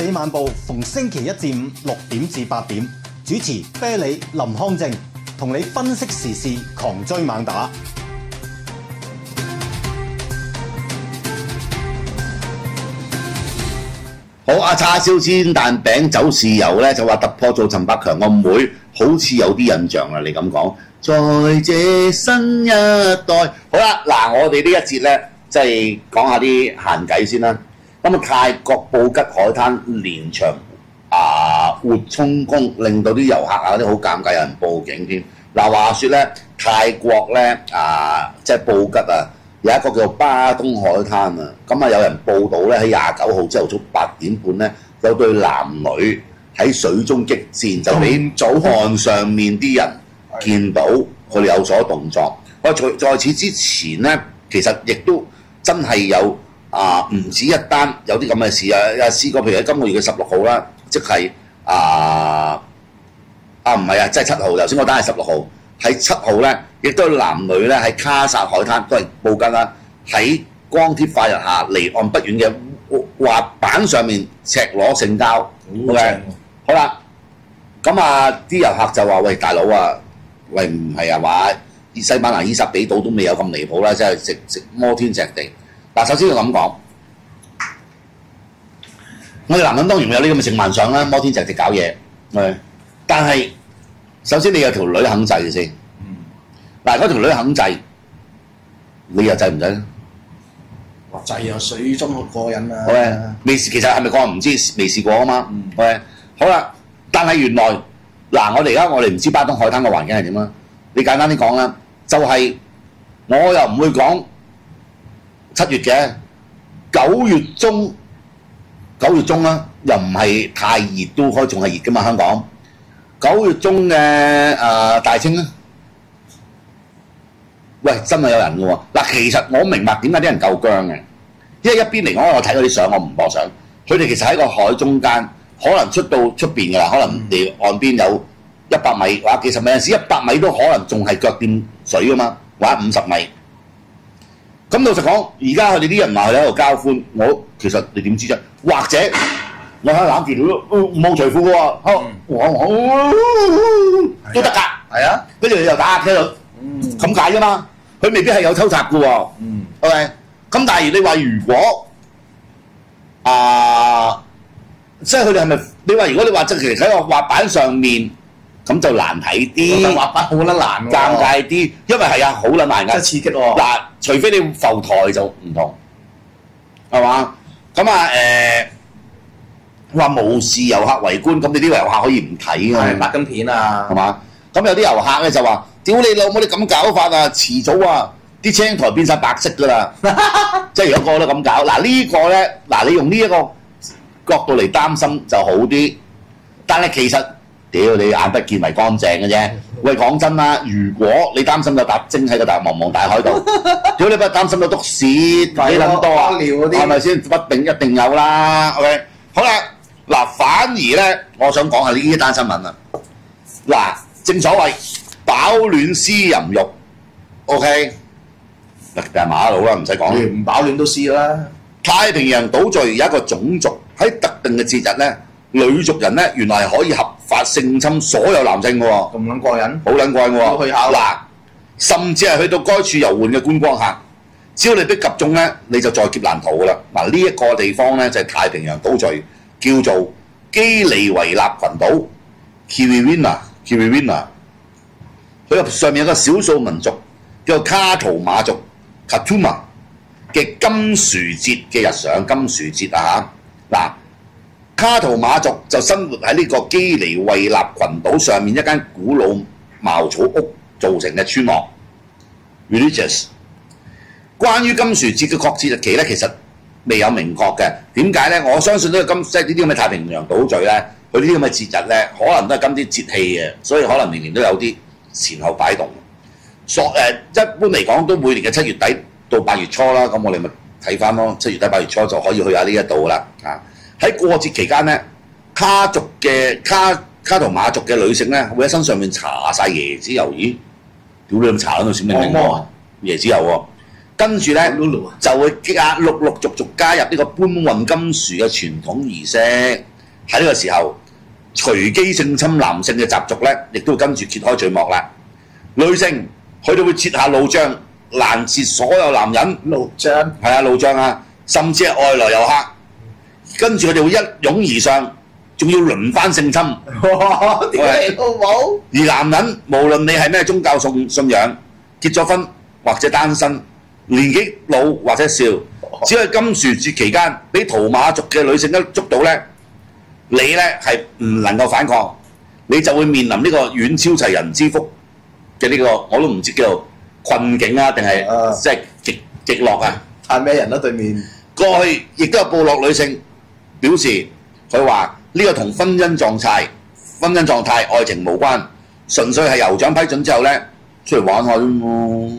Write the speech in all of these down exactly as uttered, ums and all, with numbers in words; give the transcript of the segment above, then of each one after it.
理晚報逢星期一至五六點至八點，主持啤梨、林康正，同你分析時事，狂追猛打。 好，阿叉燒煎蛋餅走豉油咧就話突破做陳百強個妹，好似有啲印象啦。你咁講，在這新一代，好啦，嗱，我哋呢一節咧，即係講下啲閒偈先啦。咁啊，泰國布吉海灘連場啊活充公，令到啲遊客啊啲好尷尬，有人報警添。嗱，話説咧，泰國咧啊，即係布吉啊。有一個叫巴東海灘啊，咁啊有人報道咧喺廿九號朝頭早八點半咧，有對男女喺水中激戰，就俾早岸上面啲人見到佢哋有所動作。我在在此之前咧，其實亦都真係有啊唔止一單有啲咁嘅事啊，有試過譬如喺今個月嘅十六號啦，即係啊啊唔係啊，即係七號。頭先嗰單係十六號。喺七號咧，亦都有男女咧喺卡薩海灘都係布吉啦，喺光天化日下離岸不遠嘅滑板上面赤裸性交。OK， 好啦，咁啊啲遊客就話：喂，大佬啊，喂唔係啊話西班牙伊薩比島都未有咁離譜啦，即係直直摩天石地。嗱，首先要咁講，我哋男人當然會有呢咁嘅性幻想啦，摩天石地搞嘢，係，但係。首先你有條女肯制嘅先，嗱嗰條女肯制，你又制唔制咧？ 哇！制啊，水中好過癮啊！ 好嘅，未試其實係咪講唔知未試過啊嘛？好嘅，好啦，但係原來嗱，我哋而家我哋唔知巴東海灘嘅環境係點啦。你簡單啲講啦，就係、是、我又唔會講七月嘅九月中，九月中啦，又唔係太熱都可以仲係熱㗎嘛，香港。九月中嘅誒、呃、大清咧，喂，真係有人嘅喎。嗱，其實我明白點解啲人夠僵嘅，因為一邊嚟講，我睇嗰啲相，我唔播相，佢哋其實喺個海中間，可能出到出邊㗎啦，可能離岸邊有一百米或者幾十米，有陣時一百米都可能仲係腳掂水㗎嘛，或者五十米。咁老實講，而家佢哋啲人話佢喺度交歡，我其實你點知啫？或者？我喺度攬住佢，冇除褲嘅喎，我我都得㗎，係啊，跟住你又打喺度，咁解啫嘛，佢未必係有偷襲嘅喎，OK，咁但係你話如果啊，即係佢哋係咪？你話如果你話即係其實喺個滑板上面，咁就難睇啲， 滑板好撚難喎， 尷尬啲，因為係啊，好撚難㗎， 真係刺激喎。 嗱，除非你浮台就唔同，係嘛？咁啊誒。話無視遊客圍觀，咁你啲遊客可以唔睇㗎嘛？ 係白金片啊， 係嘛？咁有啲遊客咧就話：屌你老母！你咁搞法啊，遲早啊啲青台變晒白色㗎啦！即係如果個個都咁搞，嗱、這個、呢個咧，嗱你用呢一個角度嚟擔心就好啲。但係其實屌你眼不見為乾淨嘅啫。喂，講真啦，如果你擔心有笪精喺個大茫茫大海度，屌你不擔心有篤屎幾撚多啊？係咪先？不定一定有啦。OK， 好啦。嗱，反而咧，我想講下呢一單新聞啊！嗱，正所謂飽暖思淫欲 ，OK， 嗱，就係馬佬啦，唔使講， 唔飽暖都試啦。 太平洋島嶼有一個種族喺特定嘅節日咧，女族人咧原來係可以合法性侵所有男性嘅喎， 咁撚過癮， 好撚過癮喎！ 去考嗱，甚至係去到該處遊玩嘅觀光客，只要你被及中咧，你就在劫難逃㗎啦！嗱，呢一個地方咧就係太平洋島嶼。叫做基尼維納群島 （Kiriwina），Kiriwina， 佢上面有個少數民族叫做卡圖馬族 （Katuma） 嘅金樹節嘅日常金樹節啊嚇！嗱，卡圖馬族就生活喺呢個基尼維納群島上面一間古老茅草屋造成嘅村落 （Religious）。關於金樹節嘅確切日期咧，其實未有明確嘅，點解咧？我相信呢個金即係呢啲咁嘅太平洋島嶼咧，佢呢啲咁嘅節日咧，可能都係跟啲節氣嘅，所以可能年年都有啲前後擺動。所誒、呃、一般嚟講，都每年嘅七月底到八月初啦，咁我哋咪睇翻咯，七月底八月初就可以去下呢一度啦。啊，喺過節期間咧，卡族嘅卡卡圖馬族嘅女性咧，會喺身上面搽晒椰子油，咦？屌你咁搽喺度閃靈靈喎，椰子油喎。跟住咧就會加陸陸續續加入呢個搬運金樹嘅傳統儀式， 喺呢個時候，隨機性侵男性嘅習俗咧，亦都跟住揭開序幕啦。女性佢哋會設下路障，攔截所有男人。 路障係啊，路障啊，甚至係外來遊客。跟住佢哋會一擁而上，仲要輪番性侵。 哇！屌你老母！ 而男人無論你係咩宗教信信仰，結咗婚或者單身，年紀老或者少，只係金樹節期間俾圖馬族嘅女性一捉到咧，你咧係唔能夠反抗，你就會面臨呢個遠超齊人之福嘅呢、這個，我都唔知叫做困境啊，定係即係極極樂啊！ 係咩人啦？對面過去亦都有部落女性表示，佢話呢個同婚姻狀態、婚姻狀態、愛情無關，純粹係酋長批准之後咧，出嚟玩下啫嘛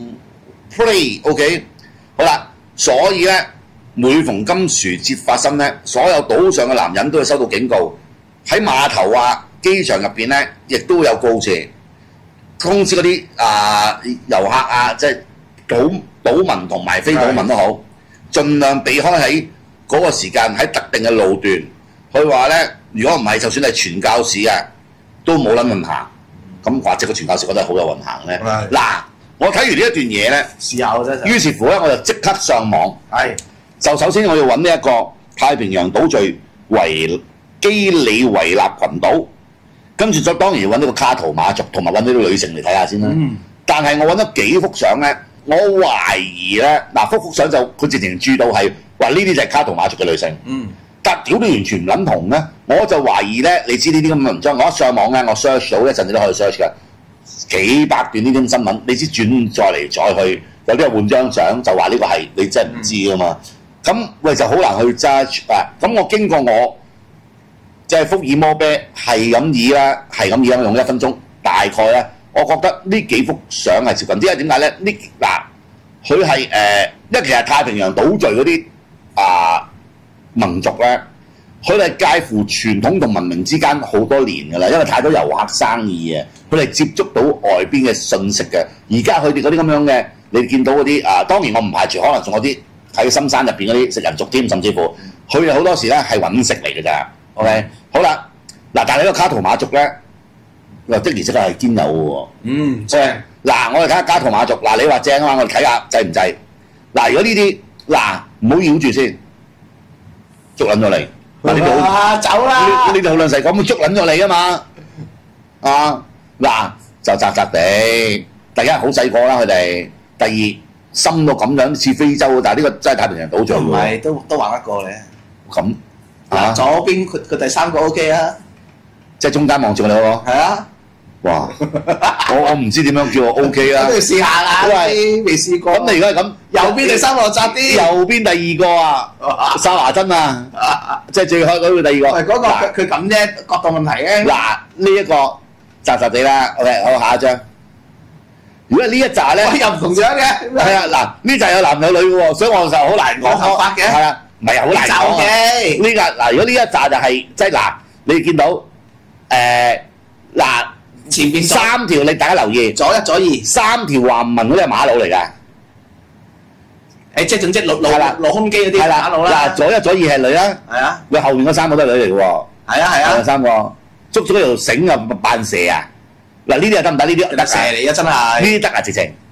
，play，OK， 好啦，所以咧，每逢金樹節發生咧，所有島上嘅男人都會收到警告，喺碼頭啊、機場入邊咧，亦都會有告示，通知嗰啲啊遊客啊，即係島島民同埋非島民都好，盡量避開喺嗰個時間喺特定嘅路段。佢話咧，如果唔係，就算係傳教士啊，都冇撚運行。咁或者個傳教士覺得好有運行咧。嗱，我睇完呢一段嘢咧， 試下嘅啫。 於是乎咧，我就即刻上網。 係。 就首先我要揾呢一個太平洋島嶼維基里維納群島，跟住再當然要揾呢個卡圖馬族，同埋揾呢啲女性嚟睇下先啦。嗯、但係我揾咗幾幅相咧，我懷疑咧，嗱幅幅相就佢直情注到係話呢啲就係卡圖馬族嘅女性。嗯。但屌你完全唔撚同咧，我就懷疑咧，你知呢啲咁嘅文章，我一上網咧，我 search 到一陣你都可以 search 嘅，幾百段呢啲新聞，你知轉再嚟再去，有啲人換張相就話呢個係你真係唔知㗎嘛。咁、嗯、喂就好難去 judge 啊！咁我經過我即係、就是、福爾摩啤係咁以啦，係咁以啦，用一分鐘大概咧，我覺得呢幾幅相係接近啲，因為點解咧？呢嗱佢係誒，因為其實太平洋島嶼嗰啲啊。民族咧，佢哋介乎傳統同文明之間好多年㗎啦，因為太多遊客生意啊，佢哋接觸到外邊嘅信息嘅。而家佢哋嗰啲咁樣嘅，你見到嗰啲啊，當然我唔排除可能仲有啲喺深山入邊嗰啲食人族添，甚至乎佢哋好多時咧係揾食嚟㗎咋。OK，、嗯、好啦，嗱，但係呢個卡圖馬族咧，又的而且確係堅有喎。嗯，即係嗱，我哋睇下卡圖馬族，嗱你話正啊嘛，我哋睇下制唔制？嗱，如果呢啲嗱唔好繞住先。捉撚咗你，嗱呢度啊走啦！呢度好撚細講，捉撚咗你啊嘛，啊嗱就窄窄地，第一好細個啦佢哋，第二深到咁樣似非洲，但係呢個真係太平洋島嶼喎。唔係，都都玩得過你。咁啊，左邊佢佢第三個 OK 啊，即係中間望住你嗰個。係啊。哇！我我唔知點樣叫我 OK 啦。咁你試下啦，未未試過。咁你而家係咁，右邊第三個窄啲，右邊第二個啊，沙華珍啊，即係最開嗰個第二個。係嗰個佢佢咁啫，角度問題嘅。嗱，呢一個窄窄地啦 ，OK， 好下一張。如果呢一紮咧，又唔同樣嘅。係啊，嗱，呢紮有男有女嘅喎，所以我就好難講。頭髮嘅。係啊，唔係好難講嘅。呢個嗱，如果呢一紮就係即係嗱，你見到誒嗱。前邊三條，你大家留意，左一左二，三條橫紋嗰啲係馬路嚟㗎。誒，即係總之露露露胸肌嗰啲馬路啦。嗱，左一左二係女啦。係啊。佢後面嗰三個都係女嚟㗎喎。係啊係啊。三個捉咗嗰條繩啊，扮蛇啊！嗱，呢啲又得唔得？呢啲得蛇嚟㗎真係。呢啲得啊，直情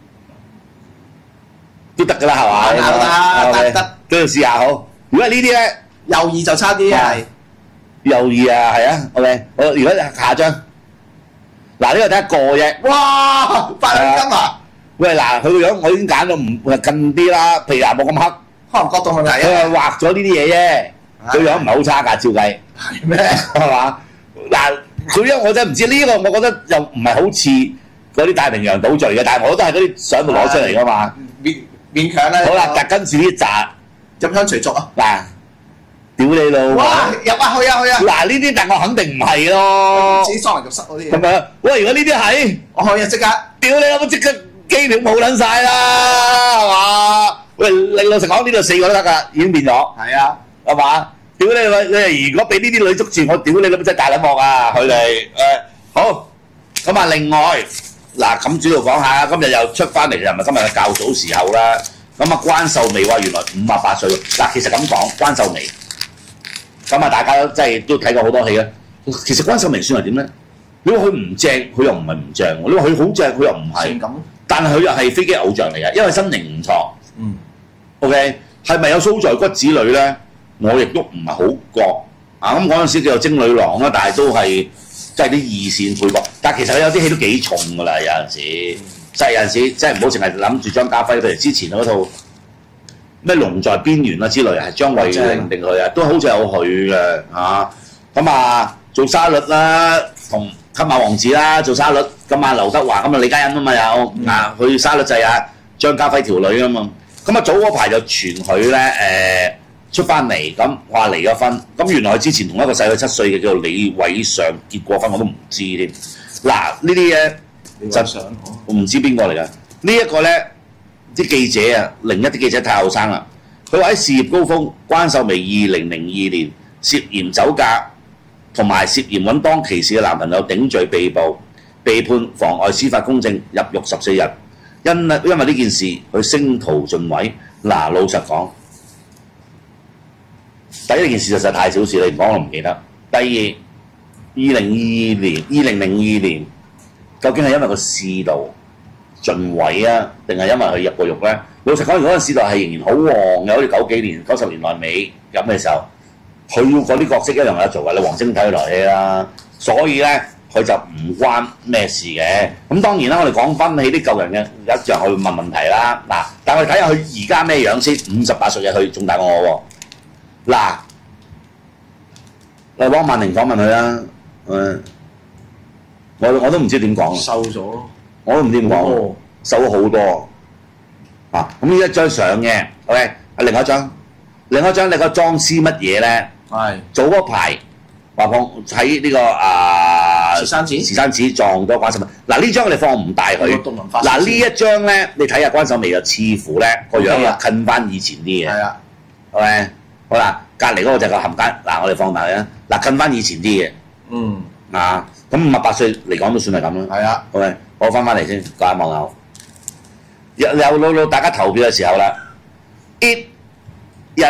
都得㗎啦，係嘛？得得得，跟住試下好。如果係呢啲咧，右二就差啲係。右二啊，係啊 ，OK。好，如果下張。嗱，呢個得一個啫。哇！八兩金啊！喂，嗱，佢個樣我已經揀到唔近啲啦，譬如話冇咁黑，可能角度問題啊。佢係畫咗呢啲嘢啫，佢樣唔係好差㗎，照計。係咩？係嘛？嗱，佢樣我真係唔知呢個，我覺得又唔係好似嗰啲太平洋島嶼嘅，但係我都係嗰啲相度攞出嚟㗎嘛。勉勉強啦。好啦，但跟住呢扎入鄉隨俗啊！嗱。屌你老母！哇！入啊去啊去啊！嗱呢啲，但我肯定唔係咯。自己裝人入室嗰啲。係咪啊？喂！如果呢啲係，我可以即刻。屌你老母！即刻機票冇撚晒啦，係嘛？喂！你老實講，呢度四個都得㗎，已經變咗。係啊，係嘛？屌你老！你如果俾呢啲女捉住我，屌你老母真係大撚鑊啊！佢哋誒好咁啊！另外嗱，咁主要講下，今日又出翻嚟，又唔係今日嘅較早時候啦。咁啊，關秀眉話原來五啊八歲。嗱，其實咁講，關秀眉。 咁啊，大家都真係都睇過好多戲啦。其實關秀明算係點咧？你話佢唔正，佢又唔係唔正；你話佢好正，佢又唔係。 咁， 但係佢又係飛機偶像嚟嘅，因為身形唔錯。 嗯。 OK， 係咪有蘇在骨子裏咧？我亦都唔係好覺。啊，咁嗰陣時叫做精女郎啦，但係都係即係啲二線配角。但係其實佢有啲戲都幾重㗎啦，有陣時。即係有陣時，即係唔好淨係諗住張家輝，譬如之前嗰套咩《龍在邊緣》啊之類，係張慧玲定佢啊，都好似有佢嘅嚇。咁啊，做沙律啦，同金馬王子啦，做沙律。今晚劉德華咁啊，李嘉欣啊嘛有啊，佢沙律就係啊張家輝條女啊嘛。咁啊早嗰排就傳佢咧誒出翻嚟，咁話離咗婚。咁原來佢之前同一個細佢七歲嘅叫做李偉尚結過婚，我都唔知添。嗱呢啲嘢。就我唔知邊個嚟㗎？呢一個咧，啲記者啊，另一啲記者太後生啦。佢話喺事業高峰，關秀眉二零零二年涉嫌酒駕，同埋涉嫌揾當其時嘅男朋友頂罪被捕，被判妨礙司法公正，入獄十四日。因因為呢件事，佢聲圖盡毀。嗱，老實講，第一件事就實在太小事，你唔講我唔記得。第二，二零二二年，二零零二年。究竟係因為個市道盡毀啊，定係因為佢入過獄咧？老實講，如果個市道係仍然好旺嘅，好似九幾年、九十年代尾咁嘅時候，佢要嗰啲角色一樣有得做㗎。你黃晶睇佢來戲啦，所以咧佢就唔關咩事嘅。咁當然啦，我哋講翻起啲舊人嘅一樣去問問題啦。嗱，但係我哋睇下佢而家咩樣先？五十八歲嘅佢仲大過我喎。嗱，嚟汪曼玲訪問佢啦，誒。我我都唔知點講， 瘦咗， 我都唔知點講，瘦咗好多啊！咁呢一張相嘅 ，OK， 係另一張，另一張你個裝絲乜嘢咧？係早嗰排話放喺呢個啊慈山寺，慈山寺撞到關秀眉。嗱呢張我哋放唔大佢，嗱呢一張咧，你睇下關秀眉就似乎咧個樣又近翻以前啲嘅，係啊，OK，好啦，隔離嗰個就個冚家，嗱我哋放大佢啦，嗱近翻以前啲嘅，嗯啊。咁五十八歲嚟講都算係咁啦。係啊。OK，我翻翻嚟先，各位網友，又又到到大家投票嘅時候啦。Eat 一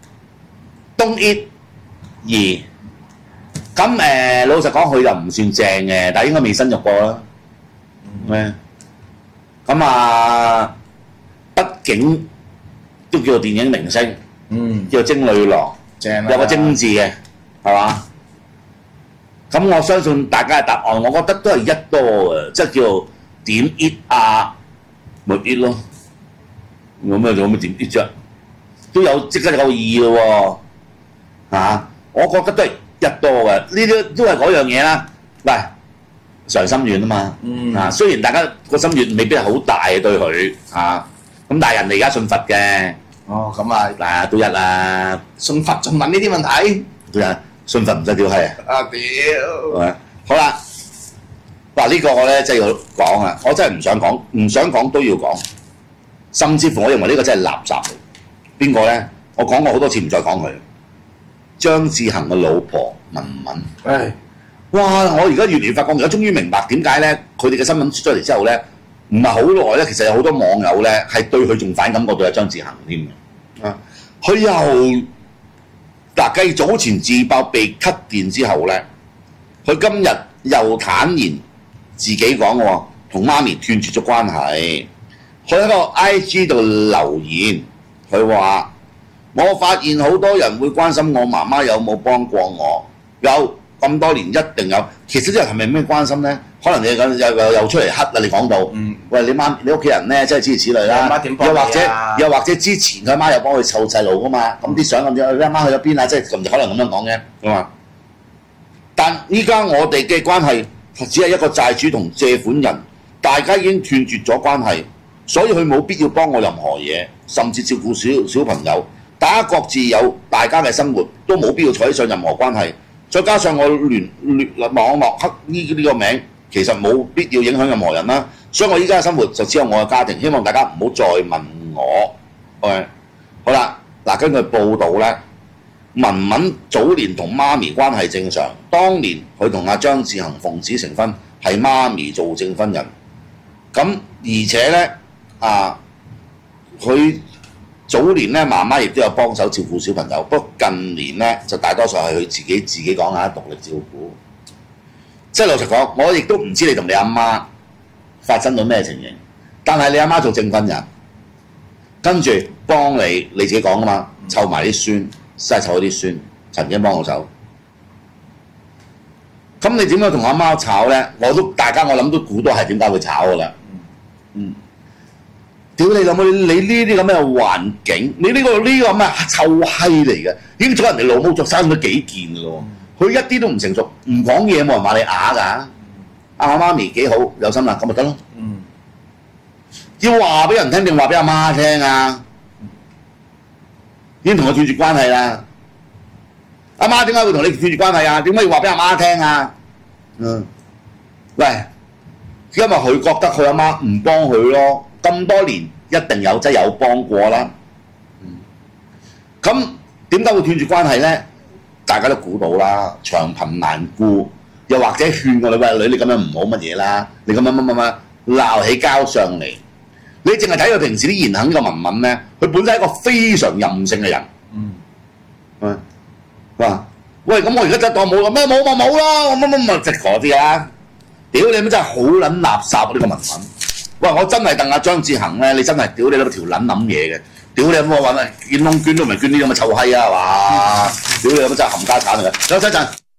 ，Don't eat 二。咁誒，老實講，佢就唔算正嘅，但係應該未生育過啦。咩？咁啊，畢竟都叫做電影明星，嗯，叫做精女郎，正有個精字嘅，係嘛？咁我相信大家嘅答案，我覺得都係一多嘅，即係叫點 eat 啊，咪 eat 咯。有咩做咩點 eat 啫？都有即刻有二咯喎，嚇！我覺得都係一多嘅，呢啲都係嗰樣嘢啦。嗱，償心願啊嘛，嗯、啊雖然大家個心願未必係好大對佢嚇，咁但係人哋而家信佛嘅，哦咁啊嗱都一啦，信佛仲問呢啲問題，都一。信佛唔使屌閪啊！啊屌！好啦，嗱呢個我咧真係要講啊！我真係唔想講，唔想講都要講，甚至乎我認為呢個真係垃圾嚟。邊個咧？我講過好多次，唔再講佢。張志恒嘅老婆文文，唉，哇！我而家越嚟越發覺，而家終於明白點解咧，佢哋嘅新聞出咗嚟之後咧，唔係好耐咧，其實有好多網友咧係對佢仲反感過對阿張志恒添嘅。啊，佢又〜嗱，繼早前自爆被 cut 電之後咧，佢今日又坦然自己講喎，同媽咪斷絕咗關係。佢喺個 I G 度留言，佢話：我發現好多人會關心我媽媽有冇幫過我，有咁多年一定有。其實呢個係咪咩關心咧？可能你咁又又又出嚟黑啦！你講到，嗯、喂你媽你屋企人咧，即係諸如此類啦。又或者又或者之前佢阿媽有幫佢湊細路噶嘛？咁啲相咁樣，佢阿媽去咗邊啊？即係可能咁樣講嘅，係嘛？但依家我哋嘅關係只係一個債主同借款人，大家已經斷絕咗關係，所以佢冇必要幫我任何嘢，甚至照顧小小朋友。大家各自有大家嘅生活，都冇必要扯上任何關係。再加上我聯聯網絡黑呢呢個名。其實冇必要影響任何人啦，所以我依家嘅生活就只有我嘅家庭，希望大家唔好再問我。OK，好啦，嗱根據報道咧，文文早年同媽咪關係正常，當年佢同阿張志恒奉子成婚，係媽咪做證婚人。咁而且咧啊，佢早年咧，媽媽亦都有幫手照顧小朋友，不過近年咧就大多數係佢自己自己講下獨力照顧。即係老實講，我亦都唔知你同你阿媽發生到咩情形，但係你阿媽做證婚人，跟住幫你你自己講啊嘛，湊埋啲孫，真係湊咗啲孫，曾經幫我手。咁你點樣同阿媽炒咧？我都大家我諗都估到係點解會炒噶啦。嗯。屌你老母！你呢啲咁嘅環境，你呢、這個呢、這個咁嘅臭閪嚟嘅，已經阻人哋老母着生咗幾件嘅咯。佢一啲都唔成熟，唔講嘢冇人話你啞㗎。阿媽咪幾好，有心啦，咁咪得咯。嗯。要話俾人聽定話俾阿媽聽啊？已經同佢斷絕關係啦。阿媽點解會同你斷絕關係啊？點解要話俾阿媽聽啊？嗯。喂，因為佢覺得佢阿媽唔幫佢咯。咁多年一定有真有幫過啦。咁點解會斷絕關係咧？大家都估到啦，長貧難顧，又或者勸個女喂女你咁樣唔好乜嘢啦，你咁樣乜乜乜鬧起交上嚟。你淨係睇佢平時啲言行呢個文文咧，佢本身係一個非常任性嘅人。嗯。嗯。話喂，咁我而家真當冇咩冇咪冇咯，乜乜乜即係嗰啲啊！屌你乜真係好撚垃圾啊！呢個文文。喂，我真係戥阿張志恒咧，你真係屌你嗰條撚諗嘢嘅，屌你有冇揾啊？見窿捐都唔係捐啲咁嘅臭閪啊，係嘛？屌你有冇真係冚家產嚟嘅？休息一陣。